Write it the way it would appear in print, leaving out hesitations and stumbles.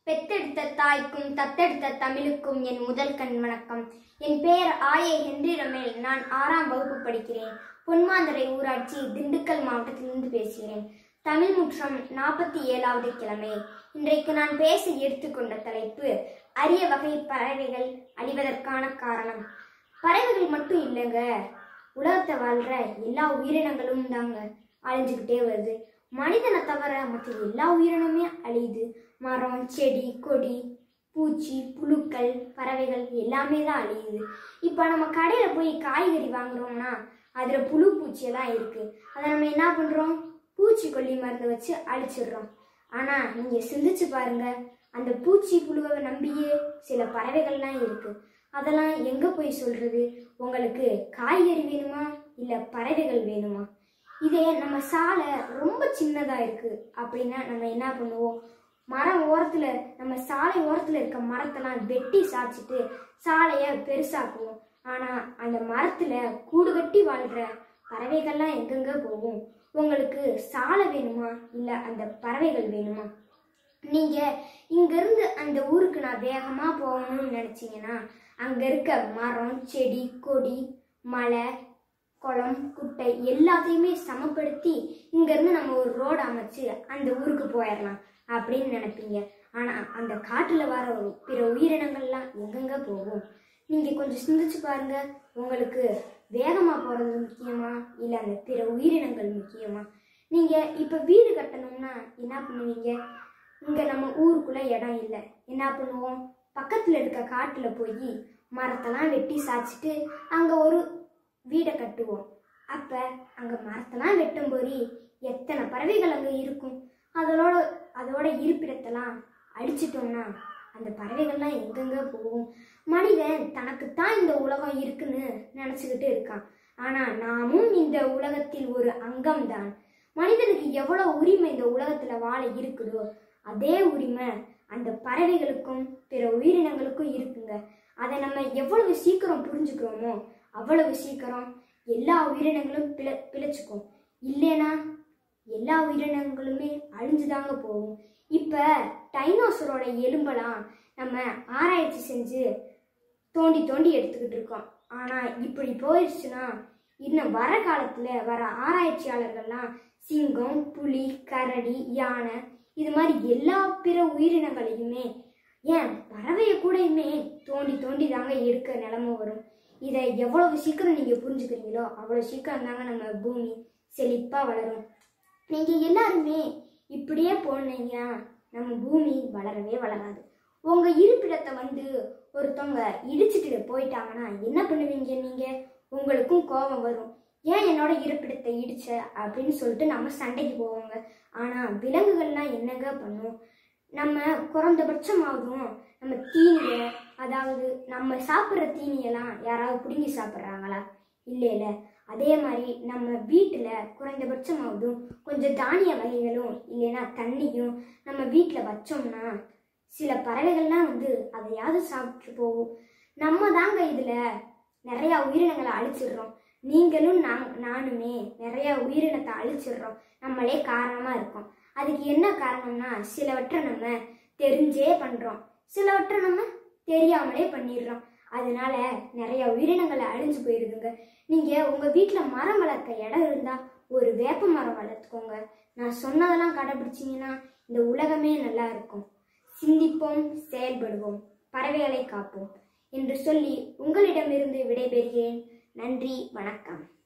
பெத்தெடுத்த தாய்க்கும் தத்தெடுத்த தமிழுக்கும் என் முதல் கண் வணக்கம். என் பெயர் ஆயே ஹென்றி ரமேல். நான் 6ஆம் வகுப்பு படிக்கிறேன். பொன்மாந்துறை ஊராட்சி, திண்டுக்கல் மாவட்டத்திலிருந்து பேசுகிறேன். தமிழ் முற்றம் 47வது கிழமை. இன்றைக்கு நான் பேச எடுத்துக்கொண்ட தலைப்பு அரிய வகை பறவைகள் அழிவதற்கான காரணம். பறவைகள் மட்டும் இல்லைங்க, உலகத்தை வாழ்ற எல்லா உயிரினங்களும் தாங்க அழிஞ்சுக்கிட்டே வருது. மனிதனை தவிர மற்ற எல்லா உயிரினமே அழியுது. மரம், செடி, கொடி, பூச்சி, புழுக்கள், பறவைகள் எல்லாமே தான் அழியுது. இப்போ நம்ம கடையில் போய் காய்கறி வாங்குறோம்னா அதில் புழு பூச்சியெல்லாம் இருக்குது. அதை நம்ம என்ன பண்ணுறோம்? பூச்சிக்கொல்லி மருந்து வச்சு அழிச்சிடுறோம். ஆனால் நீங்கள் சிந்திச்சு பாருங்க, அந்த பூச்சி புழுவை நம்பியே சில பறவைகள்லாம் இருக்குது. அதெல்லாம் எங்கே போய் சொல்கிறது? உங்களுக்கு காய்கறி வேணுமா இல்லை பறவைகள் வேணுமா? இதே நம்ம சாலை ரொம்ப சின்னதாக இருக்குது அப்படின்னா நம்ம என்ன பண்ணுவோம்? மரம் ஓரத்தில், நம்ம சாலை ஓரத்தில் இருக்க மரத்தெல்லாம் வெட்டி சாய்ச்சிட்டு சாலையை பெருசாக்குவோம். ஆனால் அந்த மரத்தில் கூடு கட்டி வாழ்கிற பறவைகள்லாம் எங்கெங்க போகும்? உங்களுக்கு சாலை வேணுமா இல்லை அந்த பறவைகள் வேணுமா? நீங்கள் இங்கேருந்து அந்த ஊருக்கு நான் வேகமாக போகணும்னு நினச்சிங்கன்னா அங்கே இருக்க மரம், செடி, கொடி, மலை, குளம், குட்டை எல்லாத்தையுமே சமப்படுத்தி இங்கேருந்து நம்ம ஒரு ரோடு அமைச்சு அந்த ஊருக்கு போயிடலாம் அப்படின்னு நினைப்பீங்க. ஆனால் அந்த காட்டில் வர பிற உயிரினங்கள்லாம் எங்கெங்க போகும்? நீங்கள் கொஞ்சம் சிந்திச்சு பாருங்க. உங்களுக்கு வேகமாக போகிறது முக்கியமா இல்லை அந்த பிற உயிரினங்கள் முக்கியமா? நீங்கள் இப்போ வீடு கட்டணும்னா என்ன பண்ணுவீங்க? இங்கே நம்ம ஊருக்குள்ளே இடம் இல்லை, என்ன பண்ணுவோம்? பக்கத்தில் இருக்க காட்டில் போய் மரத்தெல்லாம் வெட்டி சாய்ச்சிட்டு அங்கே ஒரு வீடை கட்டுவோம். அப்போ அங்கே மரத்தெல்லாம் வெட்டும்போது எத்தனை பறவைகள் அங்கே இருக்கும்? அதோட இருப்பிடத்தெல்லாம் அழிச்சிட்டோம்னா அந்த பறவைகள்லாம் எங்கெங்க போகும்? மனிதன் தனக்குத்தான் இந்த உலகம் இருக்குன்னு நினச்சிக்கிட்டு இருக்கான். ஆனால் நாமும் இந்த உலகத்தில் ஒரு அங்கம்தான். மனிதனுக்கு எவ்வளோ உரிமை இந்த உலகத்தில் வாழ இருக்குதோ அதே உரிமை அந்த பறவைகளுக்கும் பிற உயிரினங்களுக்கும் இருக்குங்க. அதை நம்ம எவ்வளவு சீக்கிரம் புரிஞ்சுக்கிறோமோ அவ்வளவு சீக்கிரம் எல்லா உயிரினங்களும் பிழைச்சுக்கும். இல்லைனா எல்லா உயிரினங்களுமே அழிஞ்சுதாங்க போகும். இப்போ டைனோசரோட எலும்பெல்லாம் நம்ம ஆராய்ச்சி செஞ்சு தோண்டி தோண்டி எடுத்துக்கிட்டு இருக்கோம். ஆனால் இப்படி போயிடுச்சுன்னா இன்னும் வர காலத்தில் வர ஆராய்ச்சியாளர்கள்லாம் சிங்கம், புலி, கரடி, யானை இது மாதிரி எல்லா பிற உயிரினங்களையுமே, ஏன் பறவையை கூடயுமே தோண்டி தோண்டி தாங்க எடுக்க நிலைமை வரும். இதை எவ்வளவு சீக்கிரம் நீங்கள் புரிஞ்சுக்கிறீங்களோ அவ்வளோ சீக்கிரம் தாங்க நம்ம பூமி செழிப்பாக வளரும். நீங்கள் எல்லாருமே இப்படியே போனீங்கன்னா நம்ம பூமி வளரவே வளராது. உங்கள் இருப்பிடத்தை ஒருத்தவங்க இடிச்சிட்டு போயிட்டாங்கன்னா என்ன பண்ணுவீங்க? நீங்கள் உங்களுக்கும் கோபம் வரும். ஏன் என்னோட இருப்பிடத்தை இடிச்ச அப்படின்னு சொல்லிட்டு நம்ம சண்டைக்கு போவோங்க. ஆனால் விலங்குகள்லாம் என்னங்க பண்ணும்? நம்ம குறைந்தபட்சமாகவும் நம்ம தீனியை, அதாவது நம்ம சாப்பிட்ற தீனியெல்லாம் யாராவது பிடுங்கி சாப்பிட்றாங்களா? இல்லை. அதே மாதிரி நம்ம வீட்டில் குறைந்தபட்சமாவதும் கொஞ்சம் தானிய வகைகளும் இல்லைன்னா தண்ணியும் நம்ம வீட்டில் வச்சோம்னா சில பறவைகள்லாம் அதையாவது சாப்பிட்டு போகும். நம்ம தாங்க இதில் நிறையா உயிரினங்களை அழிச்சிடுறோம். நீங்களும் நானுமே நிறையா உயிரினத்தை அழிச்சிடுறோம். நம்மளே காரணமாக இருக்கோம். அதுக்கு என்ன காரணம்னா சிலவற்றை நம்ம தெரிஞ்சே பண்ணுறோம், சிலவற்றை நம்ம தெரியாமலே பண்ணிடுறோம். அதனால நிறைய உயிரினங்களை அழிஞ்சு போயிடுதுங்க. நீங்கள் உங்கள் வீட்டில் மரம் வளர்க்க இடம் இருந்தால் ஒரு வேப்ப மரம் வளர்த்துக்கோங்க. நான் சொன்னதெல்லாம் கடைபிடிச்சிங்கன்னா இந்த உலகமே நல்லா இருக்கும். சிந்திப்போம், செயல்படுவோம், பறவைகளை காப்போம் என்று சொல்லி உங்களிடமிருந்து விடைபெறுகிறேன். நன்றி, வணக்கம்.